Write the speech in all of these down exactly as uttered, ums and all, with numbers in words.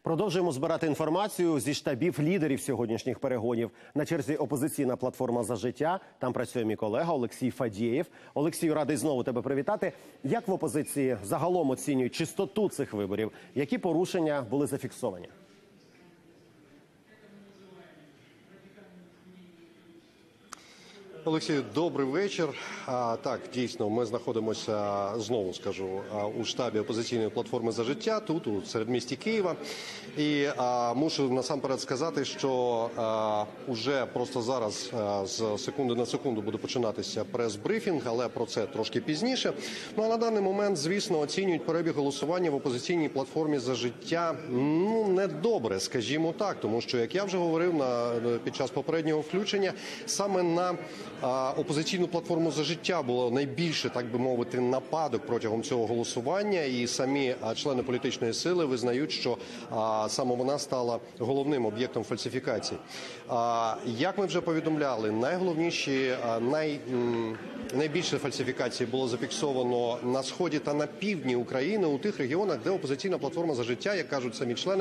Продовжуємо збирати інформацію зі штабів лідерів сьогоднішніх перегонів. На черзі опозиційна платформа «За життя». Там працює мій колега Олексій Фадєєв. Олексію, радий знову тебе привітати. Як в опозиції загалом оцінюють чистоту цих виборів? Які порушення були зафіксовані? Олексію, добрий вечір. А, так, дійсно, ми знаходимося, знову скажу, у штабі опозиційної платформи «За життя», тут, у середмісті Києва. І а, мушу насамперед сказати, що а, уже просто зараз, а, з секунди на секунду буде починатися прес-брифінг, але про це трошки пізніше. Ну, а на даний момент, звісно, оцінюють перебіг голосування в опозиційній платформі «За життя», ну, недобре, скажімо так, тому що, як я вже говорив на, під час попереднього включення, саме на опозиційну платформу «За життя» було найбільше, так би мовити, нападок протягом цього голосування, і самі члени політичної сили визнають, що саме вона стала головним об'єктом фальсифікацій. Як ми вже повідомляли, найголовніші, най, найбільше фальсифікацій було зафіксовано на сході та на півдні України, у тих регіонах, де опозиційна платформа «За життя», як кажуть самі члени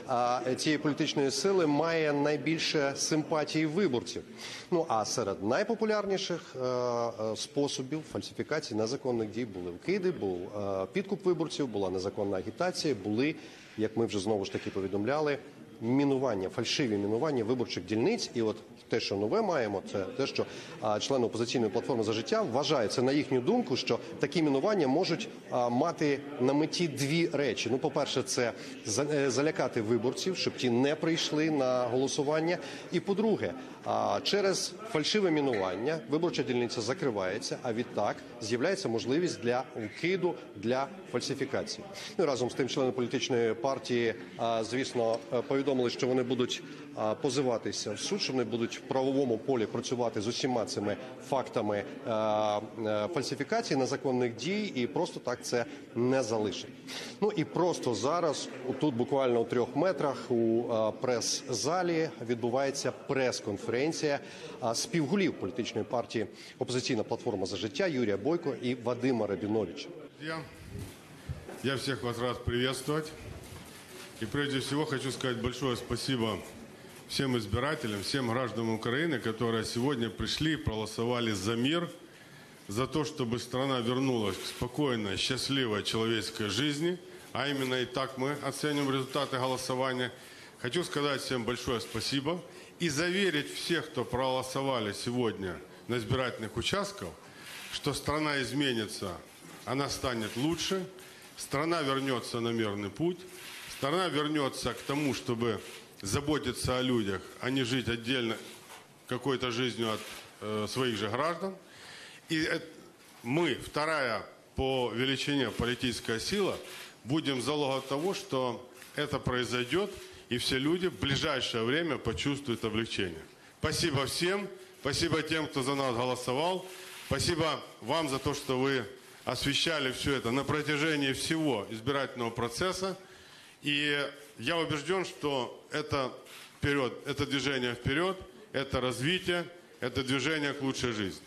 цієї політичної сили, має найбільше симпатії виборців. Ну, а серед найпопулярніших способів фальсифікації незаконних дій були вкиди, був підкуп виборців, була незаконна агітація, були, як ми вже знову ж таки повідомляли, мінування, фальшиві мінування виборчих дільниць. І от те, що нове маємо, це те, що а, члени опозиційної платформи «За життя» вважають, це на їхню думку, що такі мінування можуть а, мати на меті дві речі. Ну, по-перше, це за, залякати виборців, щоб ті не прийшли на голосування. І, по-друге, а, через фальшиве мінування виборча дільниця закривається, а відтак з'являється можливість для вкиду, для фальсифікації. Ну, разом з тим, члени політичної партії, а, звісно, повідомили, що вони будуть а, позиватися в суд, що вони будуть в правовому полі працювати з усіма цими фактами а, а, фальсифікації, незаконних дій, і просто так це не залишить. Ну і просто зараз, тут буквально у трьох метрах у а, прес-залі відбувається прес-конференція а, співголів політичної партії «Опозиційна платформа «За життя» Юрія Бойко і Вадима Рабіновича. Я, я всех вас рад приветствовать. И прежде всего хочу сказать большое спасибо всем избирателям, всем гражданам Украины, которые сегодня пришли и проголосовали за мир, за то, чтобы страна вернулась к спокойной, счастливой человеческой жизни, а именно и так мы оценим результаты голосования. Хочу сказать всем большое спасибо и заверить всех, кто проголосовали сегодня на избирательных участках, что страна изменится, она станет лучше, страна вернется на мирный путь. Страна вернется к тому, чтобы заботиться о людях, а не жить отдельно какой-то жизнью от э, своих же граждан. И это, мы, вторая по величине политическая сила, будем залогом того, что это произойдет, и все люди в ближайшее время почувствуют облегчение. Спасибо всем, спасибо тем, кто за нас голосовал, спасибо вам за то, что вы освещали все это на протяжении всего избирательного процесса. И я убежден, что это вперед, это движение вперед, это развитие, это движение к лучшей жизни.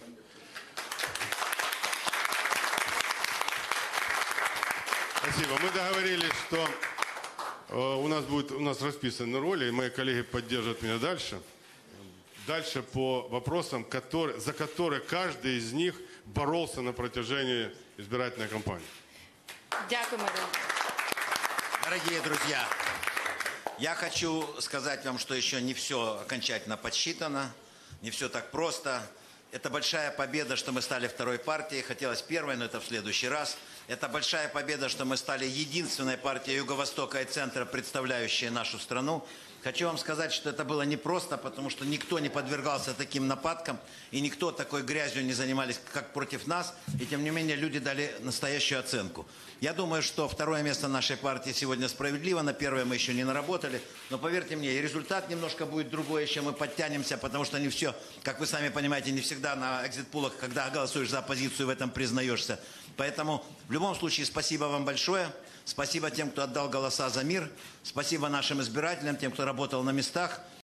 Спасибо. Мы договорились, что э, у нас будет, у нас расписаны роли, и мои коллеги поддержат меня дальше. Дальше по вопросам, которые, за которые каждый из них боролся на протяжении избирательной кампании. Дякую, Марина. Дорогие друзья, я хочу сказать вам, что еще не все окончательно подсчитано, не все так просто. Это большая победа, что мы стали второй партией. Хотелось первой, но это в следующий раз. Это большая победа, что мы стали единственной партией Юго-Востока и Центра, представляющей нашу страну. Хочу вам сказать, что это было непросто, потому что никто не подвергался таким нападкам, и никто такой грязью не занимались, как против нас, и тем не менее люди дали настоящую оценку. Я думаю, что второе место нашей партии сегодня справедливо, на первое мы еще не наработали, но поверьте мне, и результат немножко будет другой, еще мы подтянемся, потому что не все, как вы сами понимаете, не всегда на экзит-пулах, когда голосуешь за оппозицию, в этом признаешься. Поэтому в любом случае спасибо вам большое. Спасибо тем, кто отдал голоса за мир. Спасибо нашим избирателям, тем, кто работал на местах.